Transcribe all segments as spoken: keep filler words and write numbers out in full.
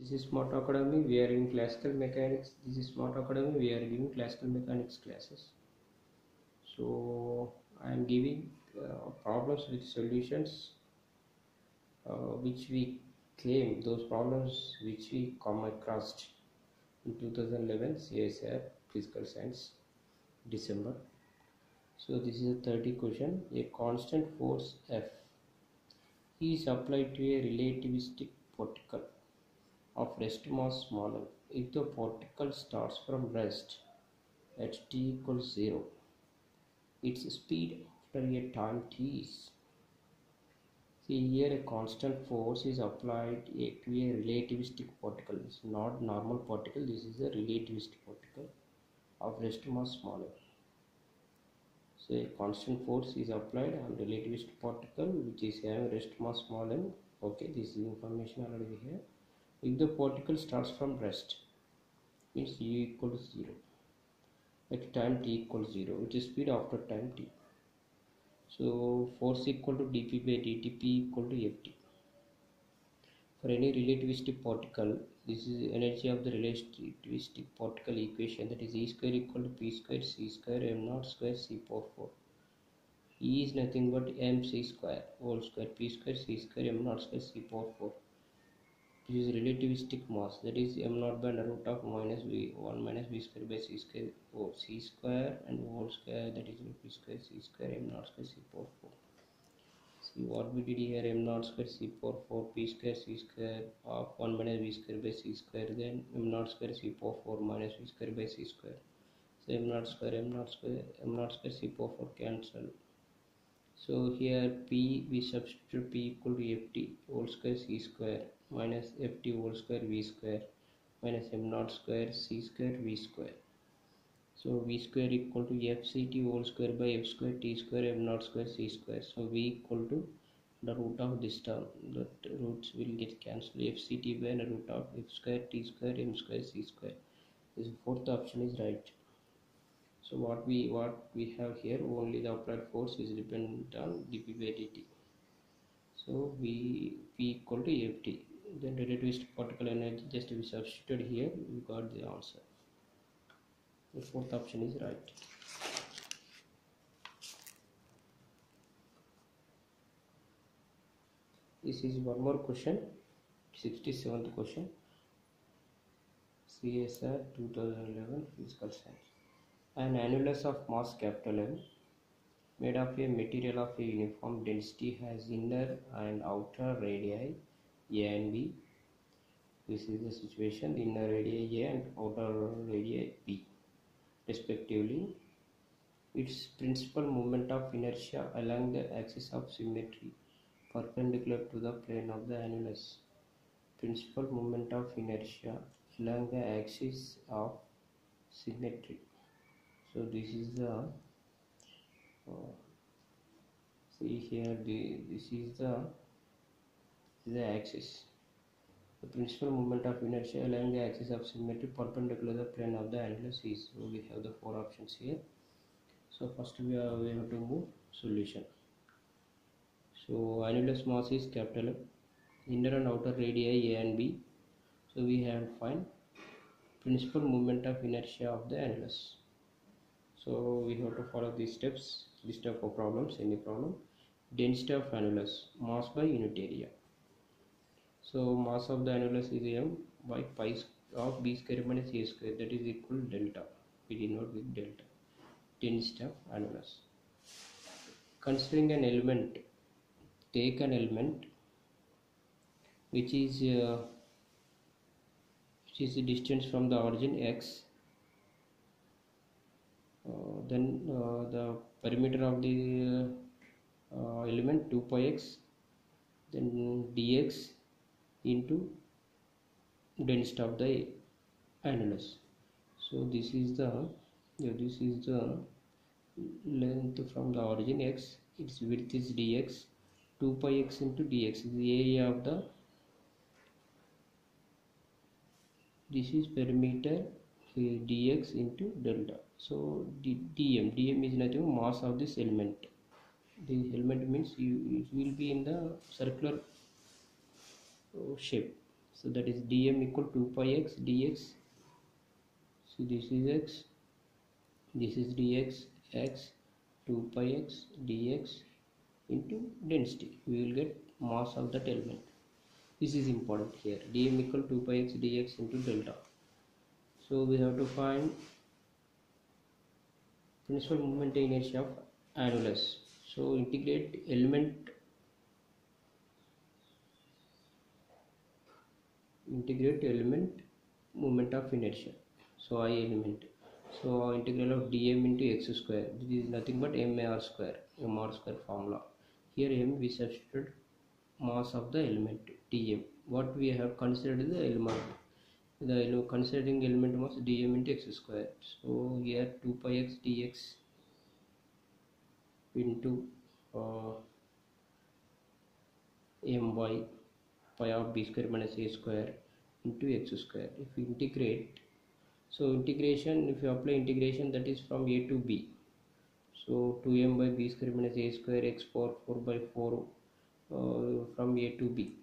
This is Smart Academy. We are in classical mechanics. This is Smart Academy. We are giving classical mechanics classes. So I am giving uh, problems with solutions uh, which we claim, those problems which we come across in two thousand eleven C S R Physical Science, December. So this is a thirty question. A constant force F is applied to a relativistic particle of rest mass small m. If the particle starts from rest at t equals zero, its speed after a time t is. See here, a constant force is applied to a relativistic particle. It's not normal particle. This is a relativistic particle of rest mass small m. So a constant force is applied on relativistic particle which is having rest mass small m. Okay, this is information already here. If the particle starts from rest, means u equal to zero at time t equals zero, which is speed after time t. So force equal to dp by dt, p equal to ft. For any relativistic particle, this is energy of the relativistic particle equation, that is E square equal to p square c square m naught square c power four. E is nothing but mc square whole square p square c square m naught square c power four. This is relativistic mass, that is m naught by the root of minus v one minus v square by c square oh, c square and whole square, that is p square c square m naught square c power four. See what we did here, m naught square c power four p square c square of one minus v square by c square, then m naught square c power four minus v square by c square. So m naught square m naught square m naught square c power four cancel. So here p, we substitute p equal to ft whole square c square minus ft whole square v square minus m naught square c square v square. So v square equal to fct whole square by f square t square m naught square c square. So v equal to the root of this term, the roots will get cancelled, fct by the root of f square t square m square c square. This fourth option is right. So what we what we have here, only the applied force is dependent on dp by dt. So v p equal to ft, then relativistic particle energy just we substituted here, we got the answer. The fourth option is right. This is one more question, sixty-seventh question, C S R two thousand eleven Physical Science. An annulus of mass capital M made of a material of a uniform density has inner and outer radii A and B. This is the situation, the inner radii A and outer radii B respectively. Its principal moment of inertia along the axis of symmetry perpendicular to the plane of the annulus. Principal moment of inertia along the axis of symmetry. So this is the uh, see here, the this is the the axis. The principal moment of inertia along the axis of symmetry perpendicular to the plane of the annulus is. So we have the four options here. So first we have, we have to move solution. So annulus mass is capital M, inner and outer radii A and B. So we have to find principal moment of inertia of the annulus. So we have to follow these steps, this type of problems, any problem. Density of annulus, mass by unit area. So mass of the annulus is m by pi of b square minus a square, that is equal to delta. We denote with delta. Density of annulus. Considering an element, take an element which is uh, which is the distance from the origin x. Uh, then uh, the perimeter of the uh, element two pi x, then dx into density of the annulus. So this is the yeah, this is the length from the origin x, its width is dx, two pi x into dx is the area of the, this is perimeter dx into delta. So d, dm dm is nothing mass of this element. The element means you, it will be in the circular shape, So that is dm equal to two pi x dx. So this is x, this is dx, x two pi x dx into density. We will get mass of that element. This is important here. Dm equal to two pi x dx into delta. So we have to find principal moment inertia of annulus. So integrate element integrate element moment of inertia. So I element. So integral of dm into x square. This is nothing but mr square, mr square formula. Here m we substitute mass of the element dm. What we have considered the element. The considering element mass dm into x square. So here two pi x dx into uh, my pi of b square minus a square into x square. If we integrate, so integration, if you apply integration, that is from a to b. So two m by b square minus a square x power four by four uh, from a to b.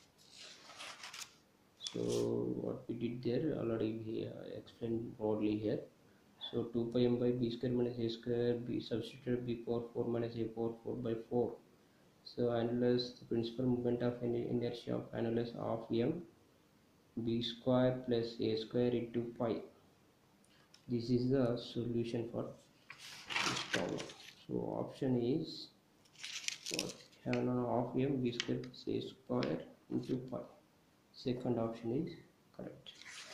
So what we did there already we uh, explained broadly here. So two pi m by b square minus a square, b substituted b power four minus a power four by four. So annulus, the principal moment of inertia of annulus of m, b square plus a square into pi. This is the solution for this problem. So option is what? Of m b square plus a square into pi. Second option is correct.